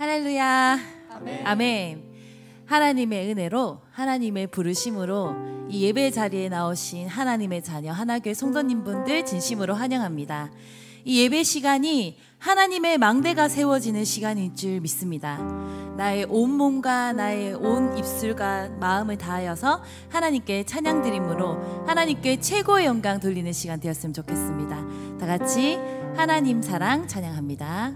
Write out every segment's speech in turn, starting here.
할렐루야. 아멘. 아멘. 하나님의 은혜로, 하나님의 부르심으로 이 예배 자리에 나오신 하나님의 자녀 하나교회 성도님분들 진심으로 환영합니다. 이 예배 시간이 하나님의 망대가 세워지는 시간일 줄 믿습니다. 나의 온 몸과 나의 온 입술과 마음을 다하여서 하나님께 찬양 드림으로 하나님께 최고의 영광 돌리는 시간 되었으면 좋겠습니다. 다 같이 하나님 사랑 찬양합니다.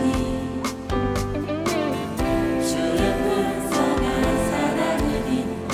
주의 풍성한 사랑은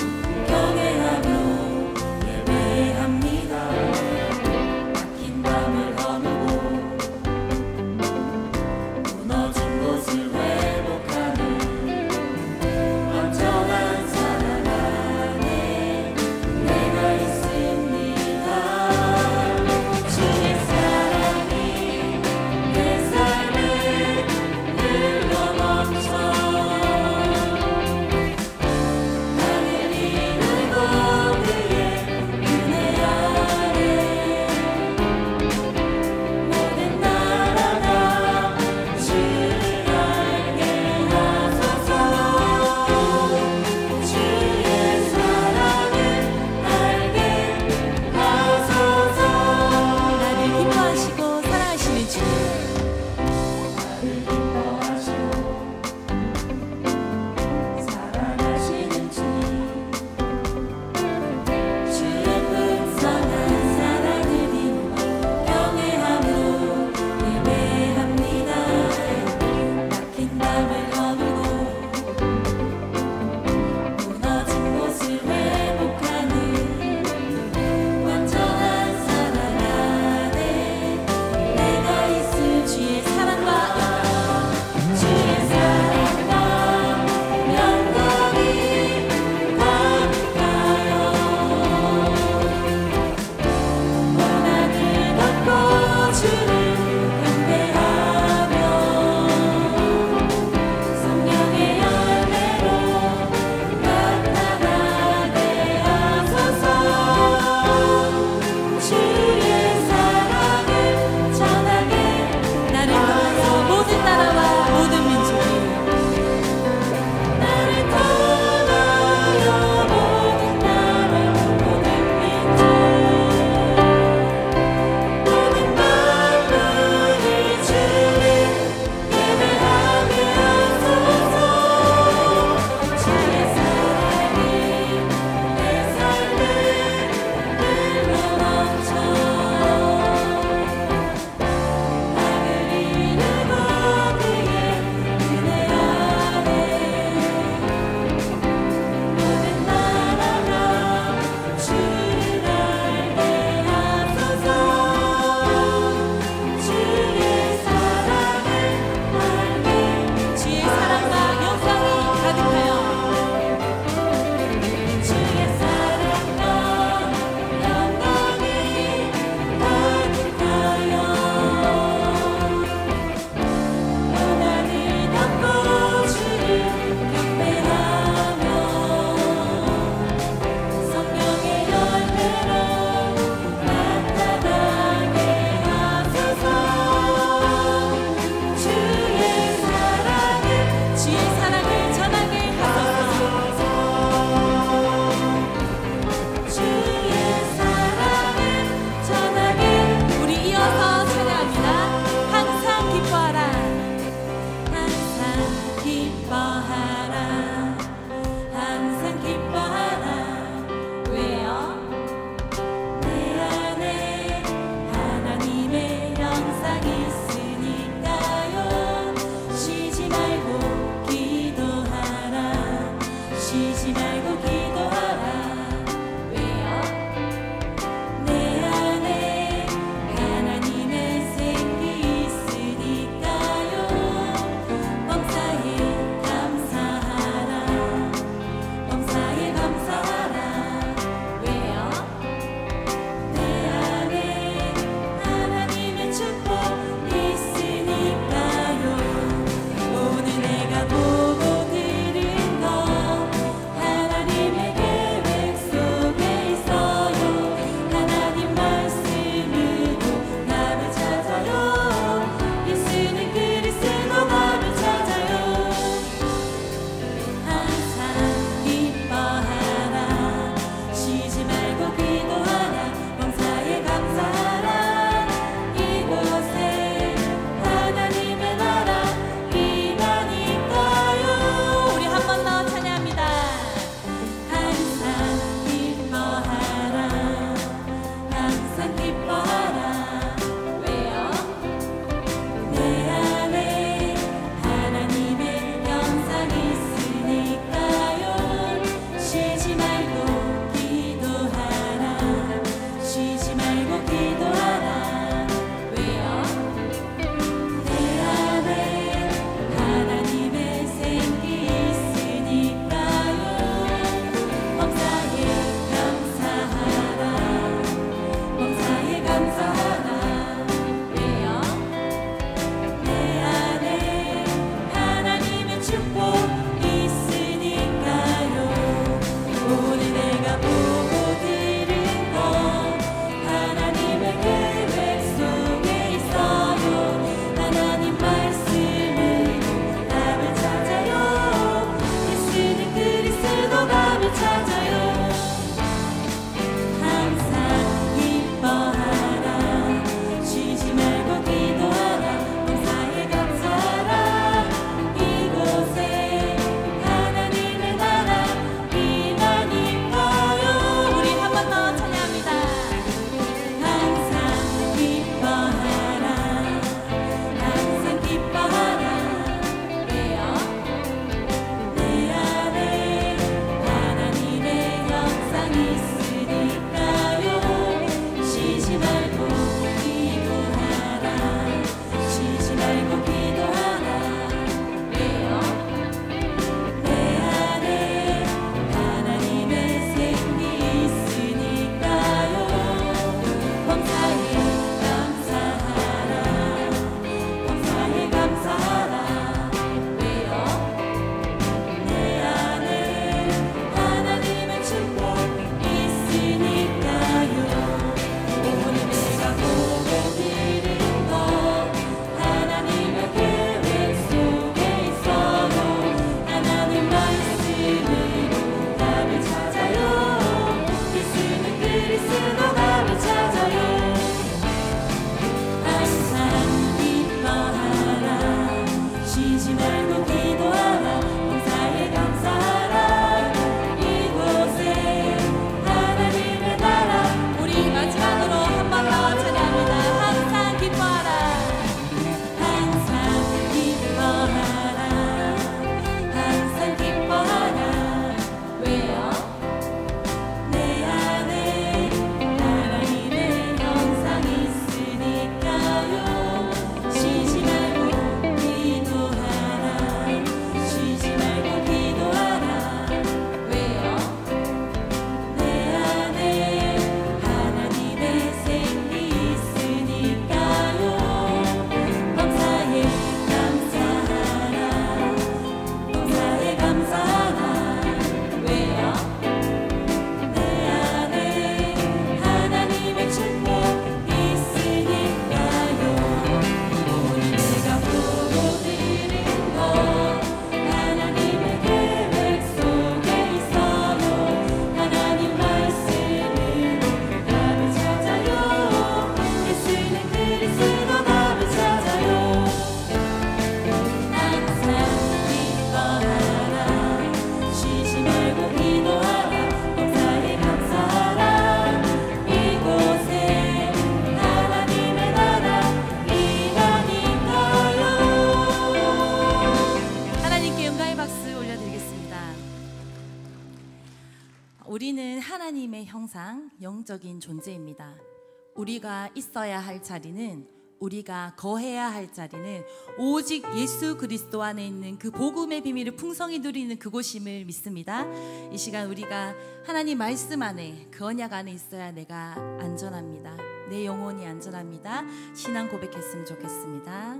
하나님의 형상, 영적인 존재입니다. 우리가 있어야 할 자리는, 우리가 거해야 할 자리는 오직 예수 그리스도 안에 있는 그 복음의 비밀을 풍성히 누리는 그곳임을 믿습니다. 이 시간 우리가 하나님 말씀 안에, 그 언약 안에 있어야 내가 안전합니다. 내 영혼이 안전합니다. 신앙 고백했으면 좋겠습니다.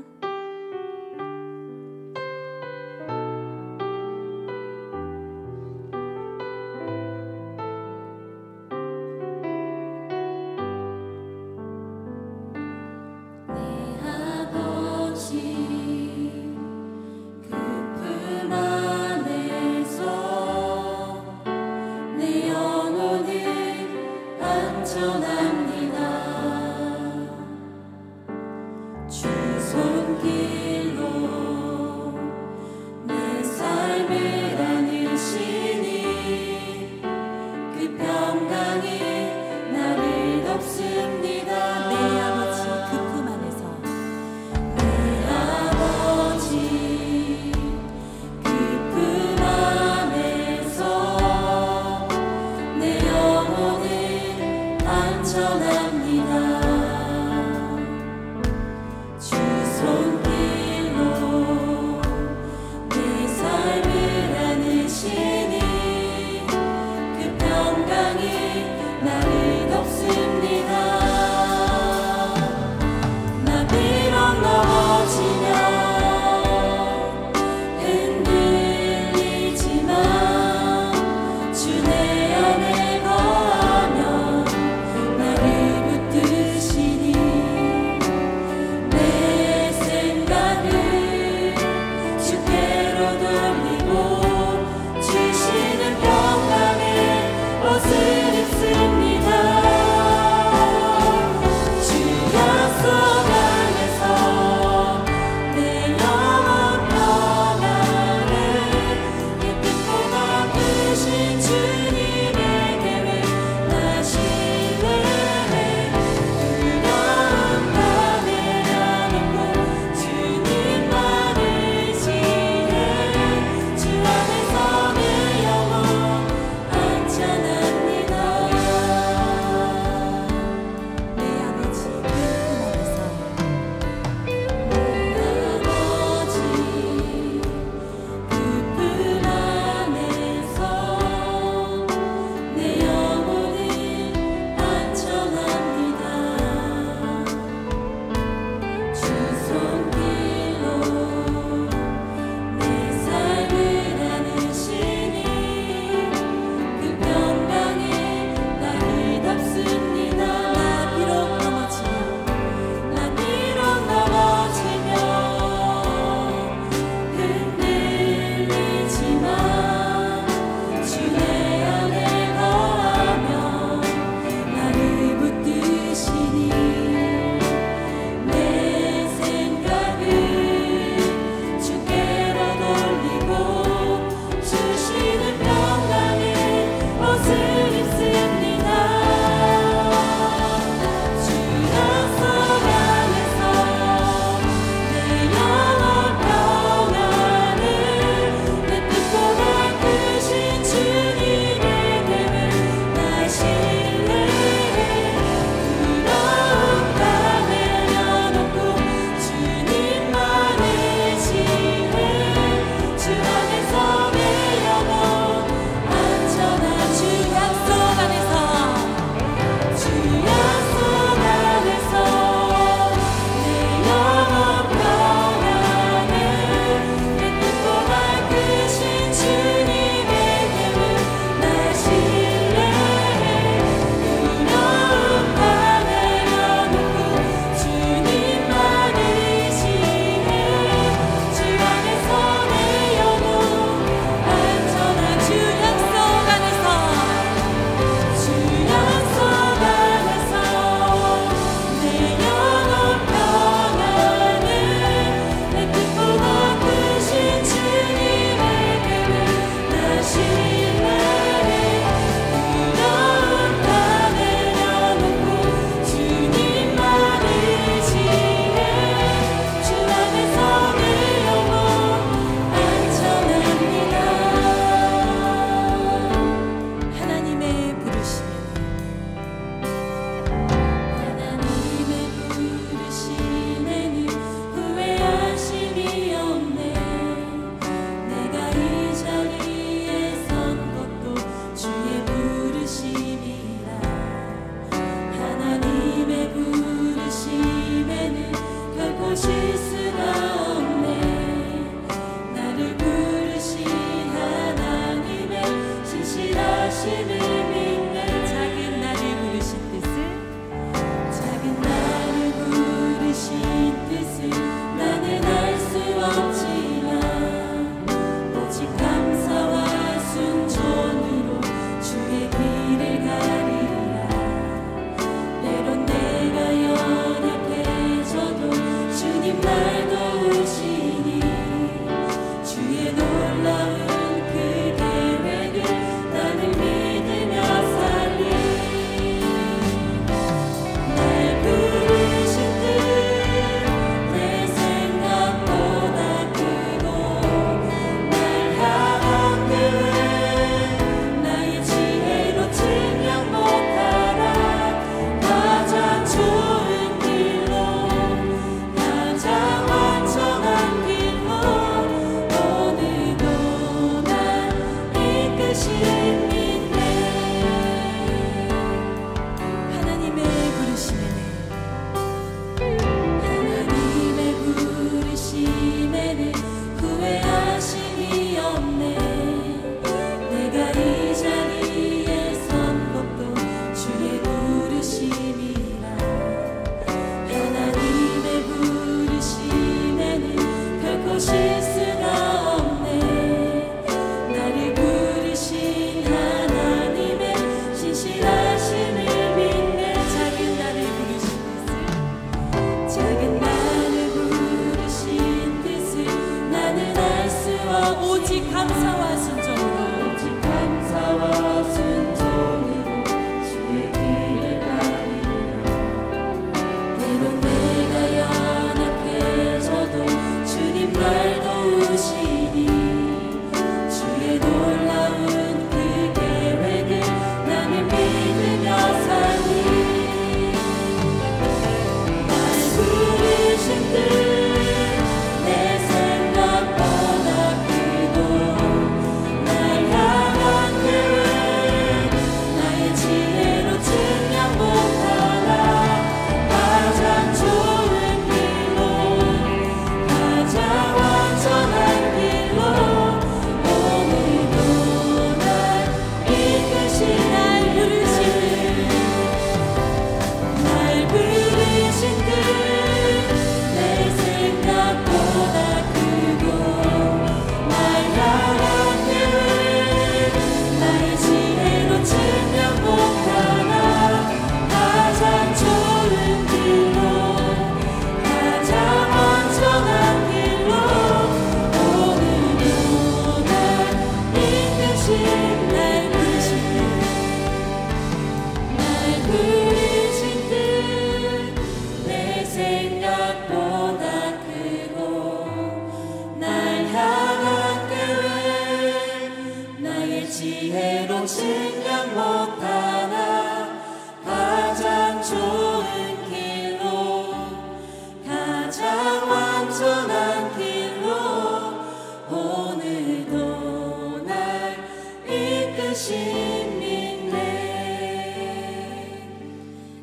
주 내 안에 거하면 나를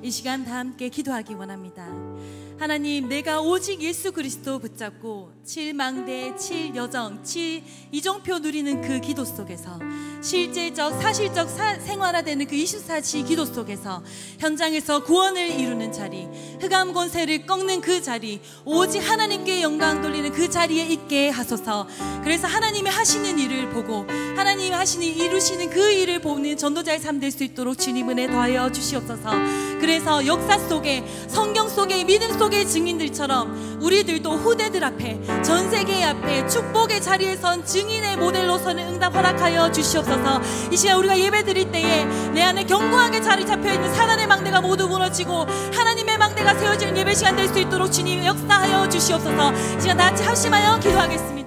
이 시간 다 함께 기도하기 원합니다. 하나님, 내가 오직 예수 그리스도 붙잡고 7망대, 7여정, 7이정표 누리는 그 기도 속에서 실제적, 사실적 생활화되는 그 24시 기도 속에서 현장에서 구원을 이루는 자리, 흑암 권세를 꺾는 그 자리, 오직 하나님께 영광 돌리는 그 자리에 있게 하소서. 그래서 하나님이 하시는 일을 보고 하나님이 하시는 이루시는 그 일을 보는 전도자의 삶 될 수 있도록 주님 은혜 더하여 주시옵소서. 그래서 역사 속에, 성경 속에, 믿음 속의 증인들처럼 우리들도 후대들 앞에, 전 세계 앞에 축복의 자리에 선 증인의 모델로 서는 응답 허락하여 주시옵소서. 이 시간 우리가 예배 드릴 때에 내 안에 견고하게 자리 잡혀있는 사단의 망대가 모두 무너지고 하나님의 망대가 세워지는 예배 시간 될 수 있도록 주님 역사하여 주시옵소서. 이 시간 다 같이 합심하여 기도하겠습니다.